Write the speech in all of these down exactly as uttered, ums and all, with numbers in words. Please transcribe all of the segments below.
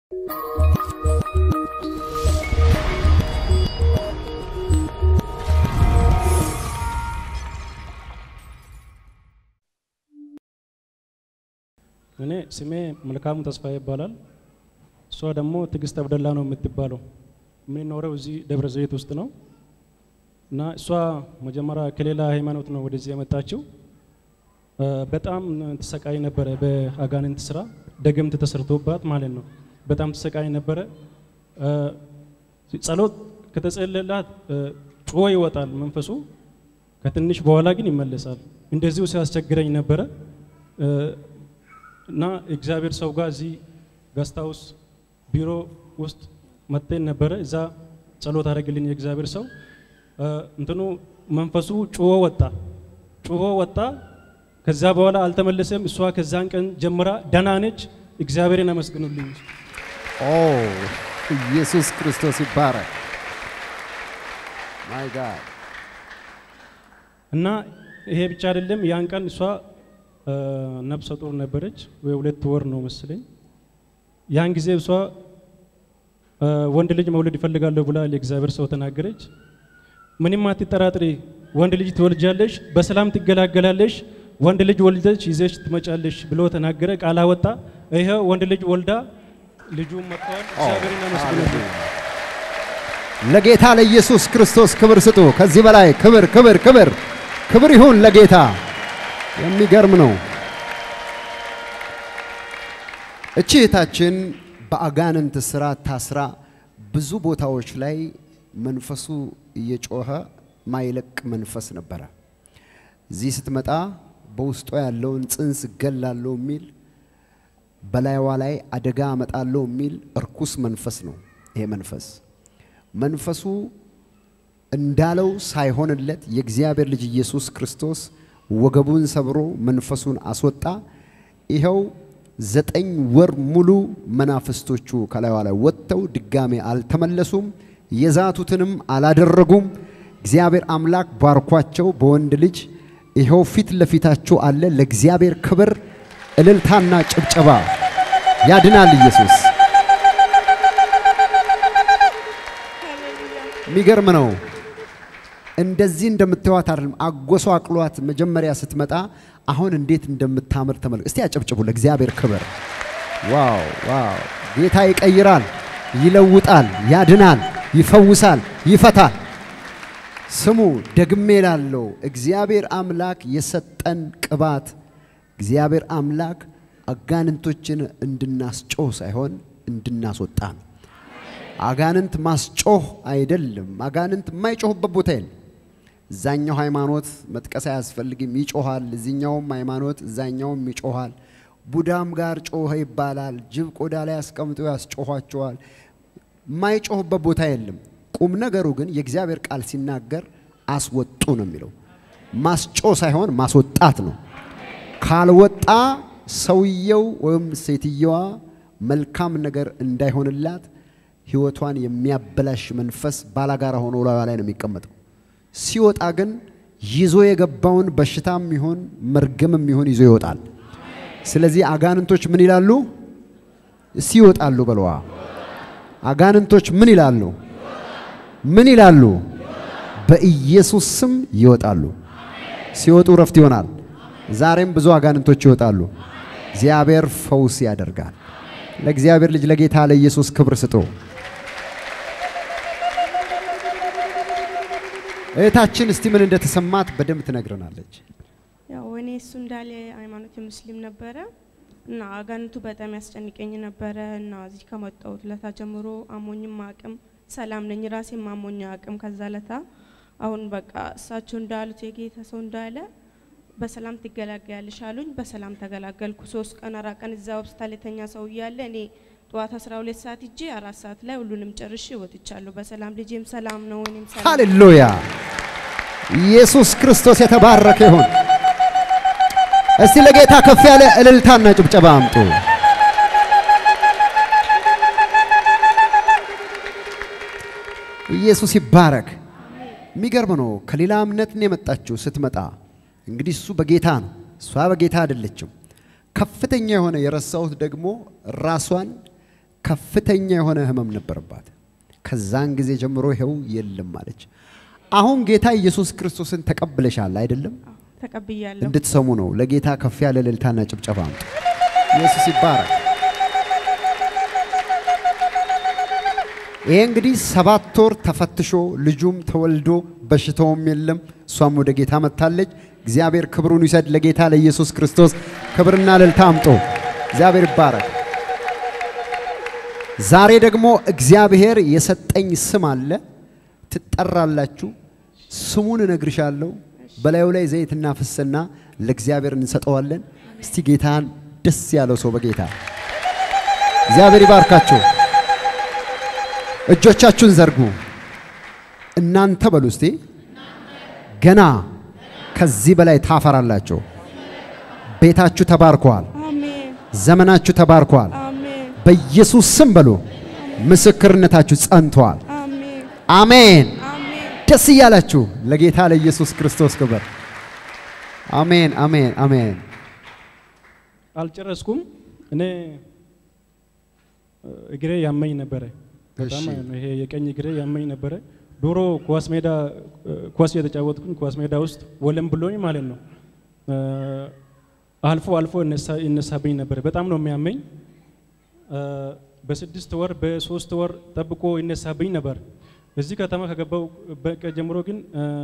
እኔ ስሜ መልካሙ ተስፋዬ ይባላል እሷ ደግሞ ትግስት አብደላ ነው የምትባለው ምን ኖረው እዚህ ደብረ ዘይት ውስጥ ነው እና እሷ መጀመሪያ ከሌላ ሃይማኖት ነው ወደዚህ የመጣችው በጣም ተሰቃይ ነበር በአጋንንት ስራ ደገምት ተሰርቶባት ማለት ነው በጣም ተሰቃይ ነበር ጸሎት ከተጸለላት ጮህ ይወጣል መንፈሱ ከትንሽ በኋላ ግን ይመለሳል እንደዚሁ ሲያስቸግረኝ ነበር እና እግዚአብሔር ሰው ጋር እዚህ ጋስታውስ ቢሮ ውስጥ መጥተን ነበር እዛ ጸሎት አረግልኝ የእግዚአብሔር ሰው እንትኑ መንፈሱ ጮህ ወጣ ጮህ ወጣ ከዛ በኋላ አልተመለሰም እሷ ከዛን ቀን ጀምራ ደህና ነች እግዚአብሔርን አመስግኑልኝ ኦ ኢየሱስ ክርስቶስ ይባረክ ማይ ጋድ እና ይሄ ብቻ አይደለም ያን ቀን እሷ ነፍሰ ጡር ነበረች ወይ ሁለት ወር ነው መስለኝ ያን ጊዜ እሷ ወንድ ልጅ መውለድ ይፈልጋለሁ ብላ ለእግዚአብሔር ሰው ተናገረች ምንም አትጠራጥሪ ወንድ ልጅ ትወልጃለሽ በሰላም ትገላገላለሽ ወንድ ልጅ ወልደሽ ይዘሽ ትመጫለሽ ብሎ ተናገረ ቃል አወጣ ይሄ ወንድ ልጅ ወልዳ ልጁ መጥቷል እግዚአብሔርን አመስግኑ ለጌታ ለኢየሱስ ክርስቶስ ክብር ስጡ ከዚህ በላይ ክብር ክብር ክብር ክብር ይሁን ለጌታ የሚገርም ነው እቺታችን በአጋንንት ስራ ታስራ ብዙ ቦታዎች ላይ መንፈሱ እየጮኸ ማይለቅ መንፈስ ነበር እዚህ ስትመጣ በውስጧ ያለውን ጽንስ ገላለው ሚል በላይዋ ላይ አደጋ አመጣለው ሚል እርኩስ መንፈስ ነው ይሄ መንፈስ መንፈሱ እንዳለው ሳይሆንለት የእግዚአብሔር ልጅ ኢየሱስ ክርስቶስ ወገቡን ሰብሮ መንፈሱን አስወጣ ይሄው ዘጠኝ ወር ሙሉ መናፍስቶቹ ከላይዋ ላይ ወጥተው ድጋሜ አልተመለሱም የዛቱትንም አላደረጉም እግዚአብሔር አምላክ ባርኳቸው በወንድ ልጅ ይሄው ፊት ለፊታቸው አለ ለእግዚአብሔር ክብር እልልታና ጭብጨባ ያድናል ኢየሱስ ሚገርም ነው እንደዚህ እንደምትዋት አይደለም አጎሶ አቅሏት መጀመሪያ ስትመጣ አሁን እንዴት እንደምታምር ተመልከቱ እስቲ አጨብጭቡ ለእግዚአብሔር ክብር ዋው ዋው ጌታ ይቀይራል ይለውጣል ያድናል ይፈውሳል ይፈታል ስሙ ደግሜ ላለው እግዚአብሔር አምላክ የሰጠን ቅባት እግዚአብሔር አምላክ አጋንንቶችን እንድናስጮህ ሳይሆን እንድናስወጣ ነው አጋንንት ማስጮህ አይደለም አጋንንት ማይጮህበት ቦታ የለም ዛኛው ሃይማኖት መጥቀስ ያስፈልግም ይጮሃል እዚህኛውም ሃይማኖት ዛኛውም ይጮሃል ቡዳም ጋር ጮህ ይባላል ጅብ ቆዳ ላይ አስቀምጦ ያስጮሃቸዋል ማይጮህበት ቦታ የለም ቁም ነገሩ ግን የእግዚአብሔር ቃል ሲናገር አስወጡ ነው የሚለው ማስጮህ ሳይሆን ማስወጣት ነው ካልወጣ ሰውየው ወይም ሴትየዋ መልካም ነገር እንዳይሆንላት ህይወቷን የሚያበላሽ መንፈስ ባላጋራ ሆኖ ላይ ነው የሚቀመጠው ሲወጣ ግን ይዞ የገባውን በሽታም ይሁን መርገምም ይሁን ይዞ ይወጣል ስለዚህ አጋንንቶች ምን ይላሉ ሲወጣሉ በለዋ አጋንንቶች ምን ይላሉ ምን ይላሉ በኢየሱስ ስም ይወጣሉ ሲወጡ ረፍት ይሆናል ዛሬም ብዙ አጋንንቶች ይወጣሉ እግዚአብሔር ፈውስ ያደርጋል ለእግዚአብሔር ልጅ ለጌታ ለኢየሱስ ክብር ስጡ እታችን እስቲ ምን እንደተሰማት በደም ትነግረናለች ያው እኔ እሱ እንዳለ ሃይማኖት ሙስሊም ነበረ እና አጋንንቱ በጣም ያስጨንቀኝ ነበረ እና እዚህ ከመጣሁት ለታ ጀምሮ አሞኝም አቅም ሰላም ነኝ ራሴ ማሞኛ አቅም ከዛለታ አሁን በቃ እሳቸው እንዳሉት የጌታ ሰው እንዳለ በሰላም ትገላገያለሽ አሉኝ በሰላም ተገላገልኩ ሶስት ቀን አራት ቀን እዛው ሆስፒታል የተኛ ሰው ይያለ እኔ ጧት አስራ ሁለት ሰዓት እጄ አራት ሰዓት ላይ ሁሉንም ጨርሼ ወጥቻለሁ በሰላም ልጄም ሰላም ነው እኔም ሰላም ሃሌሉያ ኢየሱስ ክርስቶስ የተባረከ ይሁን እስቲ ለጌታ ከፍ ያለ እልልታና ጭብጨባ አምጡ ኢየሱስ ይባረክ ሚገርም ነው ከሌላ እምነት ነው የመጣችው ስትመጣ እንግዲህ እሱ በጌታ ነው እሷ በጌታ አይደለችም ከፍተኛ የሆነ የረሳውት ደግሞ ራሷን ከፍተኛ የሆነ ህመም ነበርባት ከዛን ጊዜ ጀምሮ ይሄው የለም ማለች አሁን ጌታ ኢየሱስ ክርስቶስን ተቀብለሻል አይደለም ተቀብያለሁ እንድትሰሙ ነው ለጌታ ከፍ ያለ እልልታና ጭብጨባ አምጡ ኢየሱስ ይባረክ ይሄ እንግዲህ ሰባት ወር ተፈትሾ ልጁም ተወልዶ በሽታውም የለም እሷም ወደ ጌታ መጣለች እግዚአብሔር ክብሩን ይሰድ ለጌታ ለኢየሱስ ክርስቶስ ክብርና እልልታ አምጡ እግዚአብሔር ይባረክ ዛሬ ደግሞ እግዚአብሔር የሰጠኝ ስም አለ ትጠራላችሁ ስሙን እነግርሻለሁ በላዩ ላይ ዘይትና ፍስና ለእግዚአብሔር እንሰጠዋለን እስቲ ጌታን ደስ ያለው ሰው በጌታ እግዚአብሔር ይባርካችሁ እጆቻችሁን ዘርጉ እናንተ በሉ እስቲ ገና ከዚህ በላይ ታፈራላችሁ ቤታችሁ ተባርኳል አሜን ዘመናችሁ ተባርኳል አሜን በኢየሱስ ስም በሉ ምስክርነታችሁ ጸንቷል አሜን አሜን አሜን ደስ ያላችሁ ለጌታ ለኢየሱስ ክርስቶስ ክብር አሜን አሜን አሜን አልጨረስኩም እኔ እግሬ ያመኝ ነበር በጣም ይሄ የቀኝ እግሬ ያመኝ ነበር ዶሮ ኳስ ሜዳ ኳስ የተጫወትኩኝ ኳስ ሜዳ ውስጥ ወለም ብሎኝ ማለት ነው አልፎ አልፎ እነሳ እነሳብኝ ነበር በጣም ነው የሚያመኝ በስድስት ወር በሶስት ወር ጠብቆ ይነሳብኝ ነበር እዚህ ከተማ ከገባው በቀ ጀምሮ ግን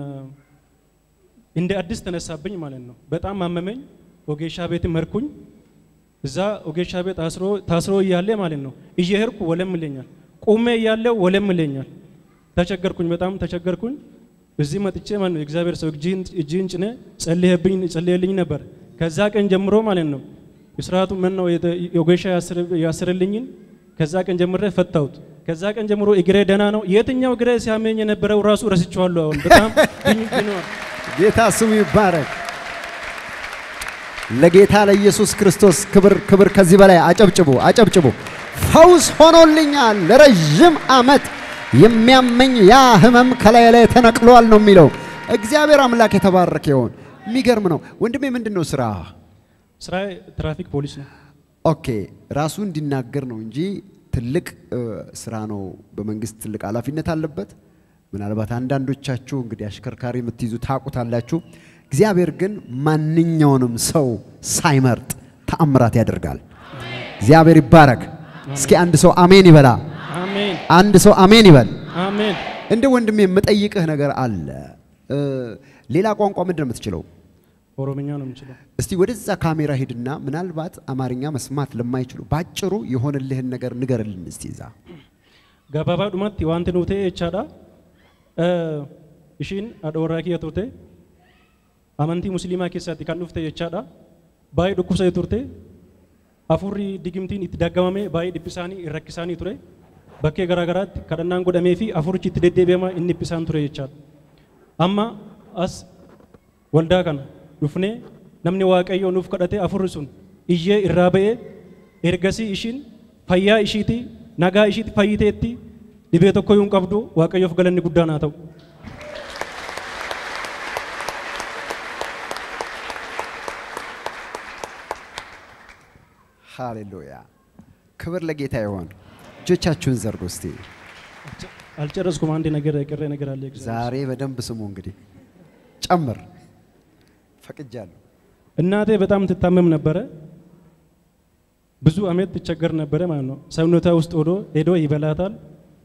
እንደ አዲስ ተነሳብኝ ማለት ነው በጣም አመመኝ ኦጌሻ ቤት መርኩኝ እዛ ኦጌሻ ቤት ታስሮ ታስሮ ይያለ ማለት ነው እየሄድኩ ወለም ይለኛል ቆሜ ያለው ወለም ይለኛል ተቸገርኩኝ በጣም ተቸገርኩኝ እዚህ መጥቼ ማን እግዚአብሔር ሰው እጅን እጅን ጭነ ጸልየብኝ ጸልየልኝ ነበር ከዛ ቀን ጀምሮ ማለት ነው እስራቱ ምን ነው ኦጌሻ ያስርልኝን ከዛ ቀን ጀምሮ ፈታውት ከዛ ቀን ጀምሮ እግሬ ደና ነው የትኛው እግሬ ሲያመኝ የነበረው ራሱ ረስቼዋለሁ አሁን በጣም ነው ጌታ ስሙ ይባረክ ለጌታ ለኢየሱስ ክርስቶስ ክብር ክብር ከዚህ በላይ አጨብጭቡ አጨብጭቡ ፈውስ ሆኖልኛል ለረጅም አመት የሚያመኝ ያ ህመም ከላይ ላይ ተነቅሏል ነው የሚለው እግዚአብሔር አምላክ የተባረከ ይሁን የሚገርም ነው ወንድሜ ምንድነው ስራ ስራ ትራፊክ ፖሊስ ነው ኦኬ ራሱ እንዲናገር ነው እንጂ ትልቅ ስራ ነው በመንግስት ትልቅ ኃላፊነት አለበት ምናልባት አንዳንዶቻችሁ እንግዲህ አሽከርካሪ የምትይዙ ታቁታላችሁ እግዚአብሔር ግን ማንኛውንም ሰው ሳይመርጥ ተአምራት ያደርጋል እግዚአብሔር ይባረክ እስኪ አንድ ሰው አሜን ይበላ አሜን አንድ ሰው አሜን ይበል አሜን እንደ ወንድሜ የምጠይቅህ ነገር አለ ሌላ ቋንቋ ምንድነው የምትችለው ኦሮምኛ ነው የምችለው እስቲ ወደዛ ካሜራ ሄድና ምናልባት አማርኛ መስማት ለማይችሉ ባጭሩ የሆነልህን ነገር ንገርልን እስቲ ዛ ጋባባ ዱማት ዋንተ ኑቴ እቻዳ እሺን አዶራኪ ያቱቴ አማንቲ ሙስሊማ ከሳቲ ካንዱፍተ እቻዳ ባይ ዱኩሰ ይቱርቴ አፉሪ ዲግምቲን ኢትዳጋማሜ ባይ ዲብሳኒ ይረክሳኒ ቱሬ በከ ገራገራት ከደናን ጎደሜፊ አፉርቺ ትደደቤማ እንብሳን ቱሬ ይቻል አማ አስ ወልዳ ከነ ዱፍኔ namni waaqayyo nuuf kadhate afurri sun iyyee irraa ba'ee ergasii ishiin fayyaa ishiiti nagaa ishiiti fayyiteetti dhibee tokko yuun qabdu waaqayyoof galanni guddaan haa ta'u ሃሌሉያ ክብር ለጌታ ይሁን እጆቻችሁን ዘርጉ እስቲ አልጨረስኩም አንድ ነገር የቀረ ነገር አለ ዛሬ በደንብ ስሙ እንግዲህ ጨምር ፈቅጃለሁ እናቴ በጣም ትታመም ነበር ብዙ አመት ትቸገር ነበር ማለት ነው ሰውነቷ ውስጥ ሆዶ ሄዶ ይበላታል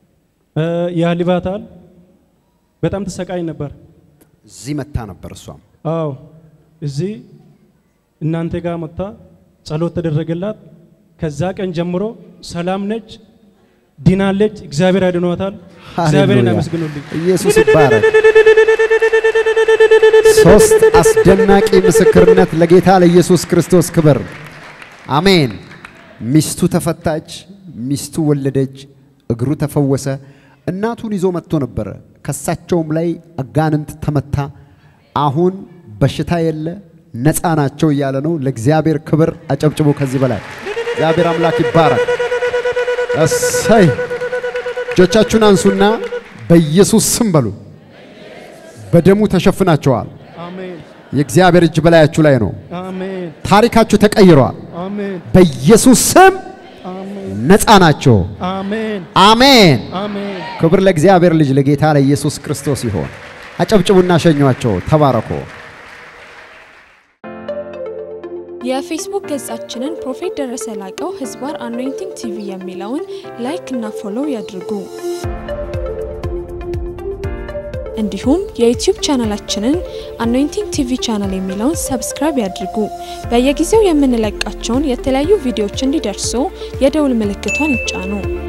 ያልባታል በጣም ተሰቃይ ነበር እዚህ መጣ ነበር እሷም አዎ እዚህ እናንተ ጋር መጣ ጸሎት ተደረገላት ከዛ ቀን ጀምሮ ሰላም ነች ዲናለች እግዚአብሔር አድኗታል እግዚአብሔርን አመስግኑልኝ ኢየሱስ ይባረክ ሶስት አስደናቂ ምስክርነት ለጌታ ለኢየሱስ ክርስቶስ ክብር አሜን ሚስቱ ተፈታች ሚስቱ ወለደች እግሩ ተፈወሰ እናቱን ይዞ መጥቶ ነበር ከሳቸውም ላይ አጋንንት ተመታ አሁን በሽታ የለ ነፃ ናቸው እያለ ነው ለእግዚአብሔር ክብር አጨብጭቦ ከዚህ በላይ እግዚአብሔር አምላክ ይባረክ እሰይ እጆቻችሁን አንሱና በኢየሱስ ስም በሉ በደሙ ተሸፍናችኋል አሜን የእግዚአብሔር እጅ በላያችሁ ላይ ነው አሜን ታሪካችሁ ተቀይሯል አሜን በኢየሱስ ስም አሜን ነፃ ናቸው አሜን አሜን አሜን ክብር ለእግዚአብሔር ልጅ ለጌታ ለኢየሱስ ክርስቶስ ይሁን አጨብጭቡና ሸኟቸው ተባረኩ የፌስቡክ ገጻችንን ፕሮፌት ደረሰ ላቀው ህዝባር አኖይንቲንግ ቲቪ የሚለውን ላይክ እና ፎሎው ያድርጉ እንዲሁም የዩቲዩብ ቻናላችንን አኖይንቲንግ ቲቪ ቻናል የሚለውን ሰብስክራይብ ያድርጉ በየጊዜው የምንለቃቸውን የተለያዩ ቪዲዮዎች እንዲደርሱ የደውል ምልክቷን ይጫኑ